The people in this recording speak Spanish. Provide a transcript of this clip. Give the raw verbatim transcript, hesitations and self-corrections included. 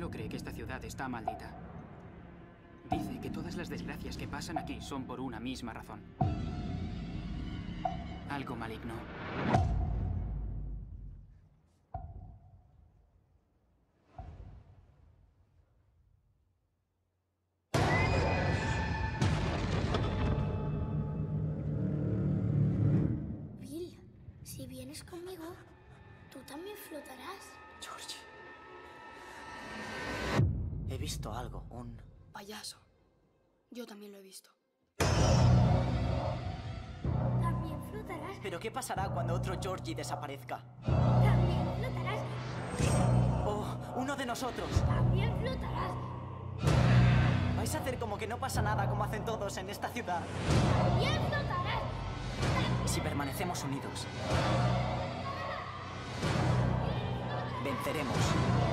solo cree que esta ciudad está maldita. Dice que todas las desgracias que pasan aquí son por una misma razón. Algo maligno. Bill, si vienes conmigo, tú también flotarás. Georgie. He visto algo, un... Payaso. Yo también lo he visto. También flotarás. ¿Pero qué pasará cuando otro Georgie desaparezca? También flotarás. ¡Oh! ¡Uno de nosotros! También flotarás. ¿Vais a hacer como que no pasa nada como hacen todos en esta ciudad? También flotarás. ¿Y si permanecemos unidos? Venceremos.